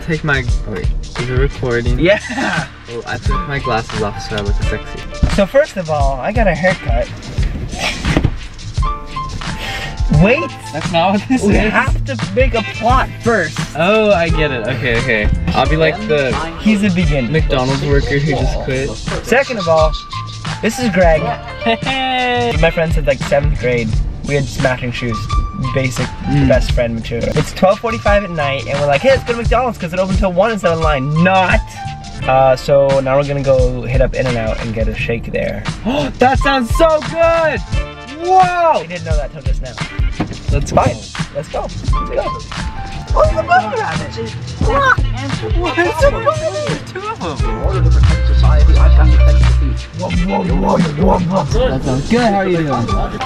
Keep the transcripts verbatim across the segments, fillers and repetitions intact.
take my, oh wait, is it recording? Yeah! Oh, I took my glasses off so I look sexy. So first of all, I got a haircut. Wait! That's not what this we is. We have to make a plot first. Oh, I get it. Okay, okay. I'll be like the... He's a beginner. McDonald's worker who just quit. Second of all, this is Greg. Hey! My friends had like seventh grade. We had matching shoes. Basic mm. best friend material. It's twelve forty-five at night and we're like, hey, let's go to McDonald's because it opened until one instead of line. Not! Uh, so now we're gonna go hit up In-N-Out and get a shake there. That sounds so good! Whoa! We didn't know that till just now. Let's Fine. go. Let's go. Let's go. What's the button rabbit? What? What's the button? There's two of them. In order to protect society, I've got to take the beat. That sounds good. How are you doing?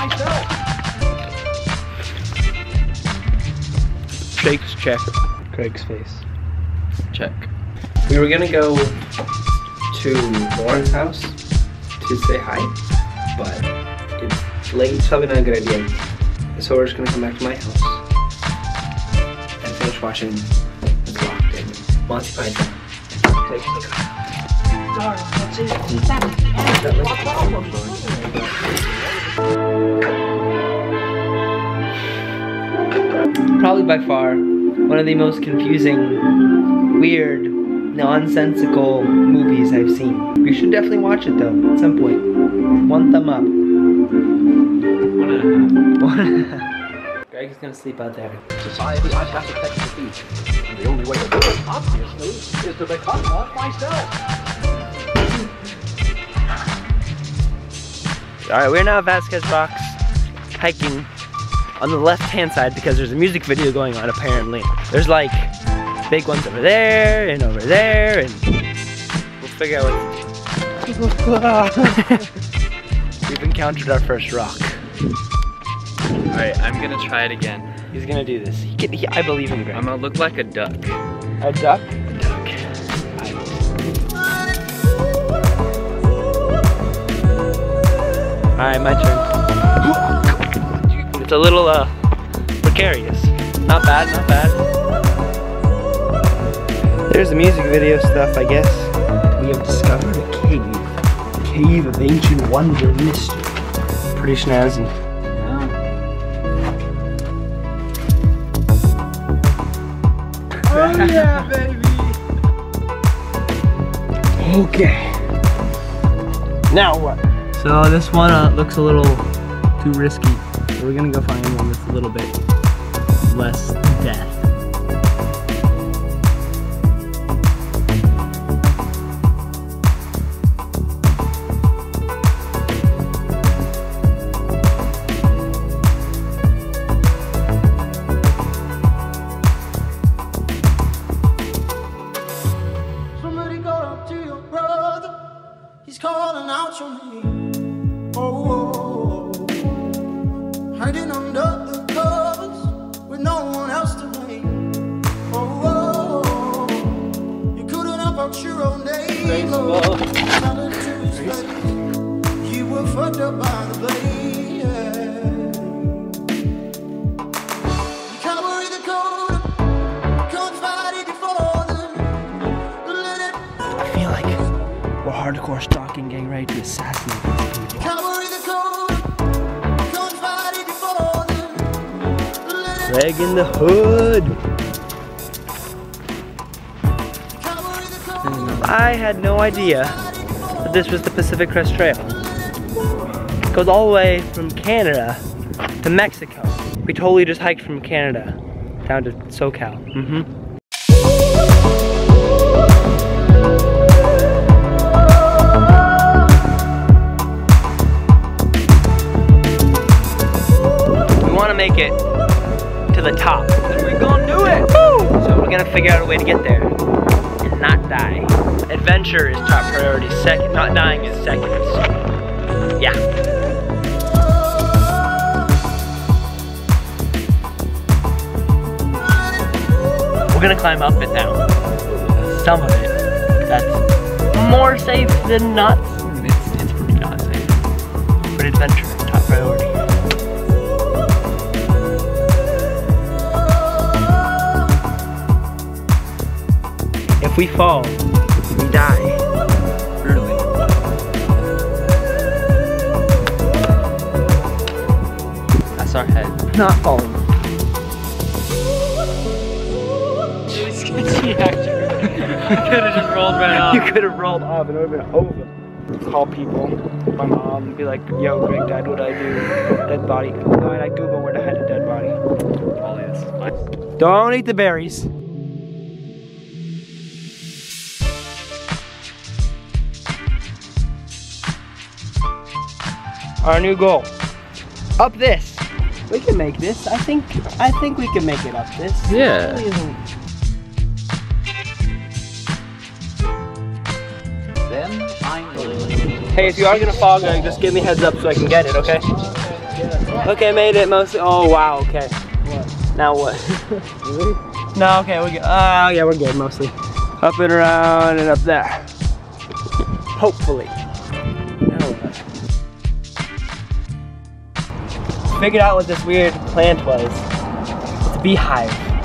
Shake's check. Craig's face. Check. We were gonna go to Lauren's house to say hi, but it's late, it's probably not a good idea. So we're just gonna come back to my house and finish watching The Locked and Monty Python. Probably by far one of the most confusing, weird, nonsensical movies I've seen. You should definitely watch it though, at some point. One thumb up. One and a half. Greg's gonna sleep out there. Society, I've got to take the beat. And the only way to do it, obviously, is to become one myself. Alright, we're now at Vasquez Rocks, hiking on the left-hand side because there's a music video going on apparently. There's like big ones over there and over there and we'll figure out what we've encountered our first rock. Alright, I'm gonna try it again. He's gonna do this. He can, he, I believe in Greg. I'm gonna look like a duck. A duck? A duck. Alright, my turn. It's a little uh precarious. Not bad, not bad. There's the music video stuff, I guess. We have discovered a cave. Cave of ancient wonder and mystery. Pretty snazzy. Oh yeah, baby! Okay. Now what? So this one uh, looks a little too risky. So we're gonna go find one that's a little bit less death. He's calling out your name. Oh, oh, oh, hiding under the covers with no one else to blame. Oh, oh, oh, you couldn't help out your own name. Oh, you were fucked up by the blame. You can't worry the code. Can't fight it before them. I feel like we're hardcore stalking gang ready to assassinate these people. Greg in the hood. I had no idea that this was the Pacific Crest Trail. It goes all the way from Canada to Mexico. We totally just hiked from Canada down to SoCal. Mm-hmm. Make it to the top. And we're gonna do it! Woo! So we're gonna figure out a way to get there and not die. Adventure is top priority. Second, not dying is second. So, yeah. We're gonna climb up and down. Some of it. That's more safe than not. It's, it's pretty not safe. But adventure is top priority. we fall, we die. Brutally. That's our head. Not falling. Sketchy actor. We could have just rolled right off. You could have rolled off and it would have been over. Call people, my mom, and be like, yo, Greg died, what do I do? Dead body. Alright, I Google where to hide a dead body. Ollie, this is fine. Don't eat the berries. Our new goal. Up this. We can make this. I think I think we can make it up this. Yeah. It really isn't. Then finally. Hey, if you are gonna fall, Greg, just give me a heads up so I can get it, okay? Okay, made it mostly. Oh wow, okay. What? Now what? Really? No, okay, we're good. Oh yeah, we're good mostly. Up and around and up there. Hopefully. Now what? Figured out what this weird plant was. It's a beehive.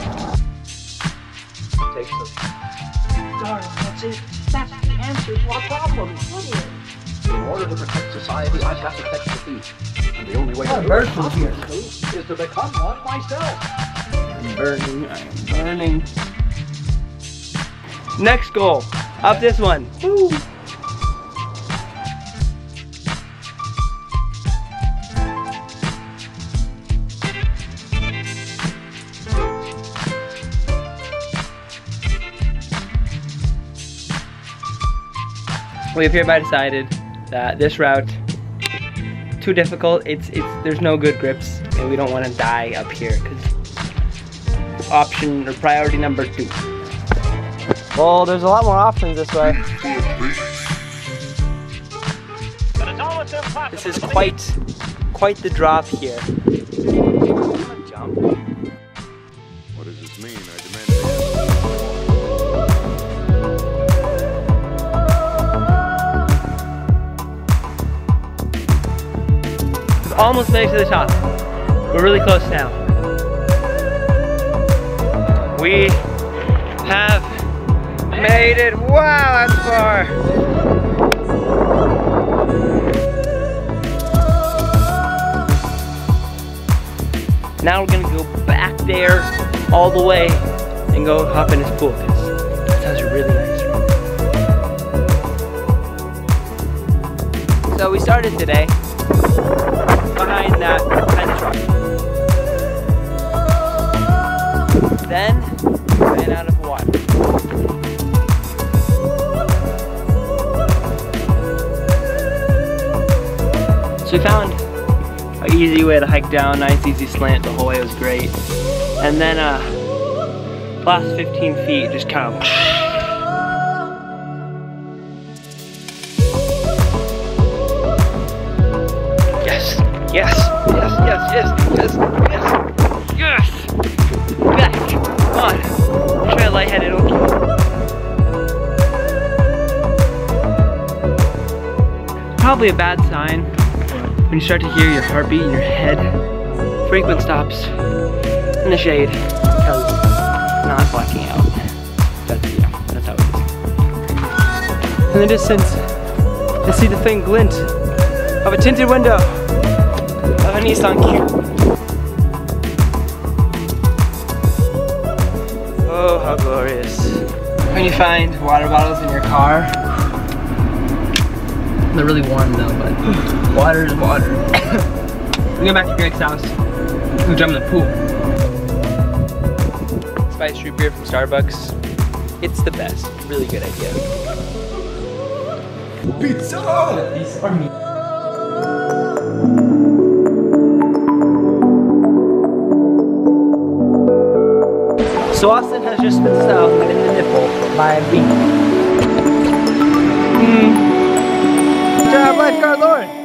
Take some. Darn, that's it. That's the answer to our problem. In order to protect society, I've got to catch the thief. And the only way to do it is to become one myself. I'm burning, I am burning. Next goal, up this one. Woo. We have hereby decided that this route too difficult. It's it's there's no good grips, and we don't want to die up here because option or priority number two. Well, there's a lot more options this way. This is quite quite the drop here. Jump. What does this mean? I demand Almost made it to the top. We're really close now. We have made it. Wow, that's far. Now we're gonna go back there all the way and go hop in his pool because it sounds really nice. So we started today behind that pen truck. Then ran out of water. So we found an easy way to hike down, nice easy slant, the whole way was great. And then uh, last fifteen feet just kind of Yes, yes, yes, yes, yes, yes, yes! Back, come on. Try lightheaded, okay. Probably a bad sign when you start to hear your heartbeat in your head. Frequent stops in the shade because it's not blacking out. That's, yeah, that's how it is. In the distance, I see the faint glint of a tinted window of a Nissan Cube. Oh, how glorious. When you find water bottles in your car, They're really warm though, but water is water. We go back to Greg's house. We jump in the pool. Spiced root beer from Starbucks. It's the best. Really good idea. Pizza! These are me. So Austin has just been stabbed in the nipple by a bee. Mm. Good job, lifeguard Lauren.